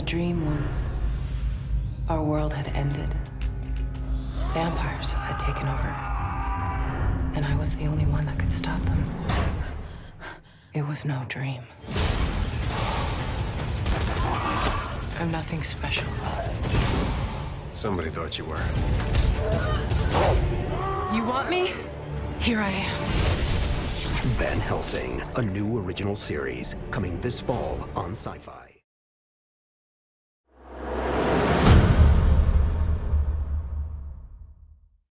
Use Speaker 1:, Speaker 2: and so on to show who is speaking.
Speaker 1: dream once. Our world had ended. Vampires had taken over. And I was the only one that could stop them. It was no dream. I'm nothing special.
Speaker 2: Somebody thought you were.
Speaker 1: You want me? Here I am.
Speaker 3: Vanhelsing, a new original series, coming this fall on Sci-Fi.